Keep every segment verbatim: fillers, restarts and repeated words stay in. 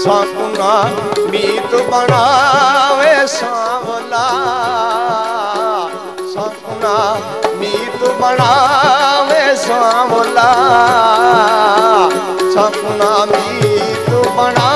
सपना मीत बनावे सांवला, सपना मीत बनावे सांवला, सपना मीत बना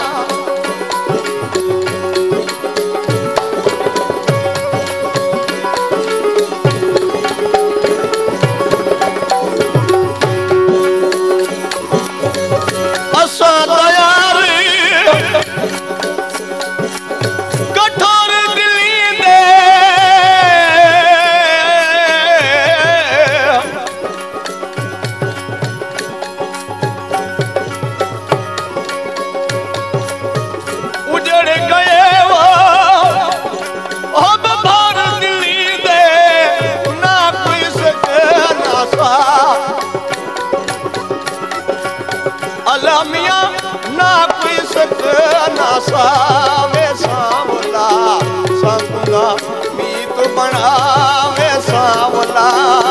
अलमिया ना कोई सकना सावे सांवला, सपना मीत बनावे सांवला,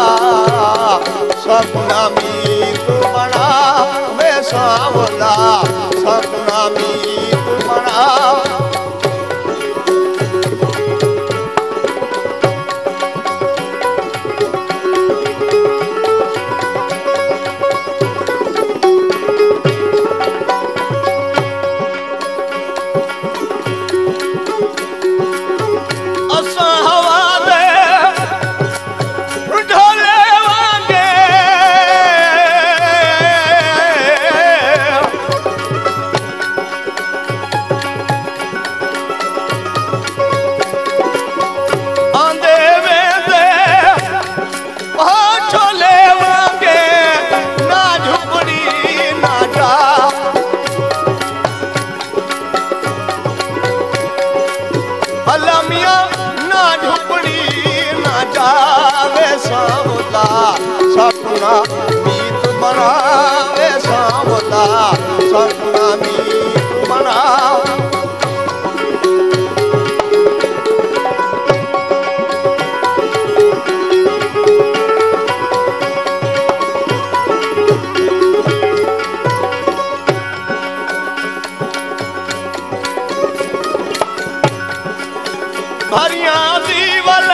सपना मीत बनावे सांवला, सपना मीत बना सपना मीत बनावे सांवला, सपना मीत बना भरिया दीवल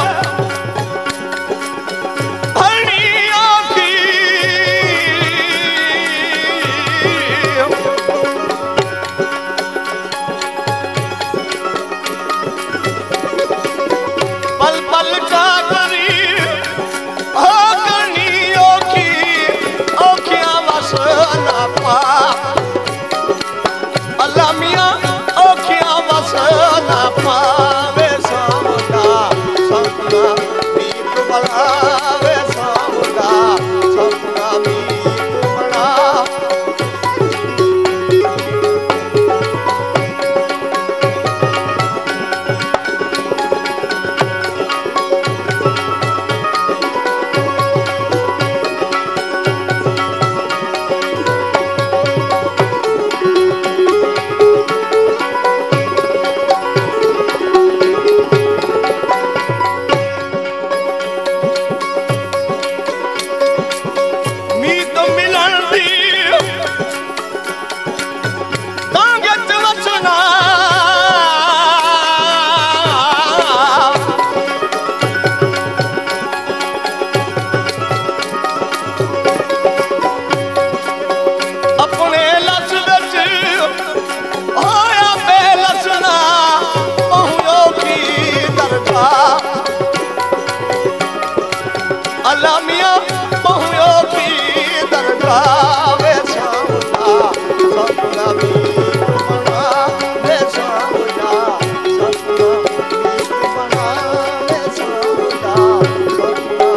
अलमिया बहुयो की दरगाह सांवला, सपना मीत बनावे सांवला, सपना मीत बनावे सांवला, सपना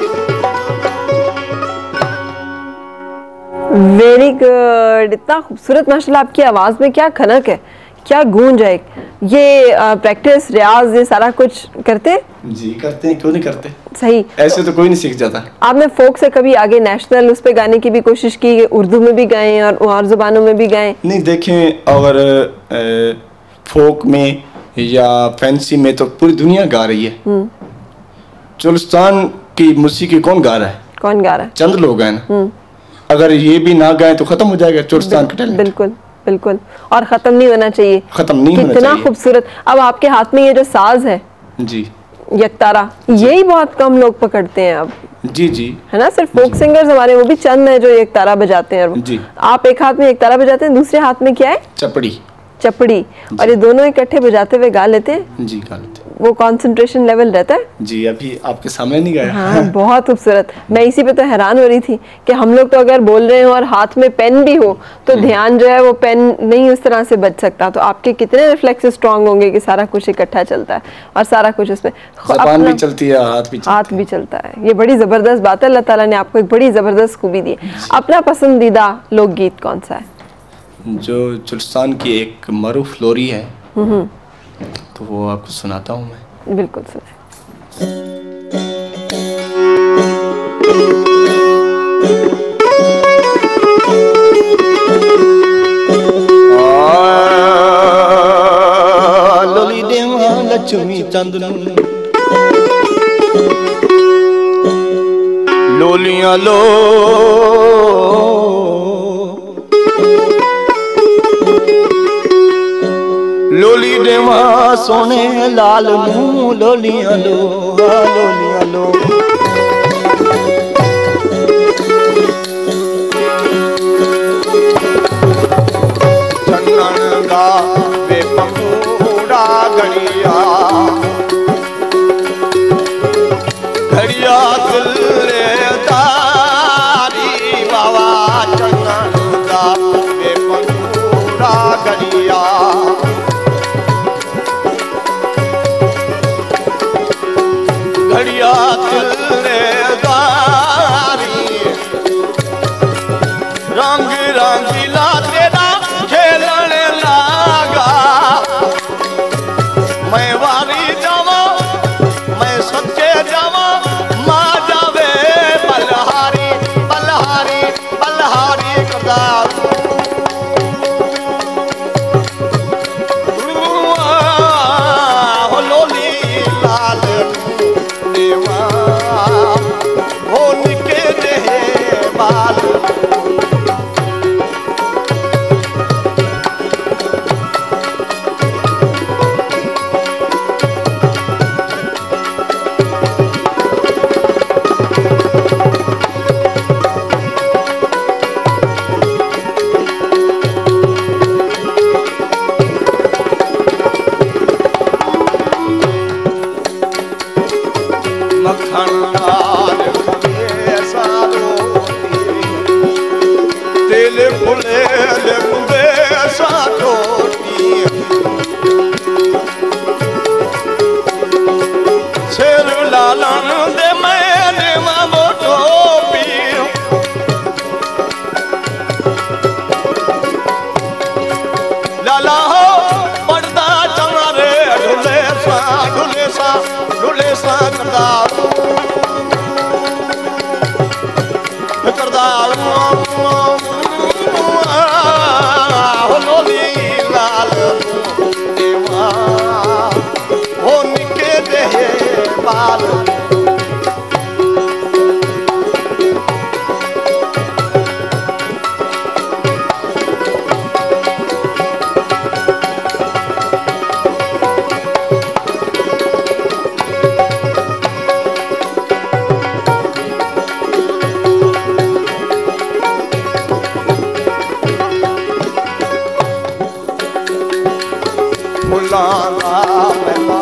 मीत। वेरी गुड, इतना खूबसूरत माशाल्लाह। आपकी आवाज़ में क्या खनक है, क्या गूंज है। ये प्रैक्टिस रियाज ये सारा कुछ करते जी? करते हैं, क्यों नहीं करते। सही, ऐसे तो कोई नहीं सीख जाता। आपने फोक से कभी आगे नेशनल उस पे गाने की भी कोशिश की, उर्दू में भी गाएं और और जुबानों में भी गाएं? नहीं, देखें, अगर फोक में या फैंसी में तो पूरी दुनिया गा रही है। चुलिस्तान की मौसीकी कौन गा रहा है? कौन गा रहा है? चंद लोग हैं ना। अगर ये भी ना गाएं तो खत्म हो जाएगा चुलिस्तान का टैलेंट। बिल्कुल बिल्कुल, और खत्म नहीं होना चाहिए, खत्म नहीं होना कितना चाहिए। खूबसूरत। अब आपके हाथ में ये जो साज है जी यकतारा, यही बहुत कम लोग पकड़ते हैं अब, जी जी है ना। सिर्फ फोक सिंगर्स हमारे वो भी चंद है जो यकतारा बजाते हैं। जी। आप एक हाथ में यकतारा बजाते हैं, दूसरे हाथ में क्या है? चपड़ी। चपड़ी। और ये दोनों इकट्ठे बजाते हुए गा लेते हैं, जी गा लेते हैं। वो कंसंट्रेशन लेवल रहता है। जी अभी आपके सामने नहीं गाया। हाँ बहुत खूबसूरत। मैं इसी पे तो हैरान हो रही थी कि हम लोग तो अगर बोल रहे हो और हाथ में पेन भी हो तो ध्यान जो है वो पेन नहीं उस तरह से बच सकता। तो आपके कितने रिफ्लेक्स स्ट्रांग होंगे कि सारा कुछ इकट्ठा चलता है और सारा कुछ उसमें ज़बान भी चलती है, हाथ भी चलता हाथ भी चलता है। ये बड़ी जबरदस्त बात है, अल्लाह ताला ने आपको एक बड़ी जबरदस्त खूबी दी है। अपना पसंदीदा लोकगीत कौन सा है? जो चुलिस्तान की एक मरूफ लोरी है तो वो आपको सुनाता हूँ मैं। बिल्कुल सुने। लोली देवा लक्ष्मी चंद लोलियां लो लोली देवा सोने लाल नू लोलियां लो लोलियां लो चंदन दा वे पंगूड़ा घड़िया घड़िया दिले तारी बाबा चंदन दा वे पंगूड़ा घड़िया घड़िया दिले तारी रंग रंगीला तेरा खेलन लागा मैं वारी जावा मैं सच्चे जावा माँ जावे बलहारी बलहारी बलहारी कदार हो लोली लाल देवा हो निके दे बाल मक्खन लाल ऐसा तेल फुले फुले ऐसा रोटी शेर लालन दे मैंने मामो टोपी लाला हो पड़दा चमारे ढुले सा ढुले सा ढुले सा करदार करदार हो लोली लाल देवा हो निके दे बाल फुलाना मैं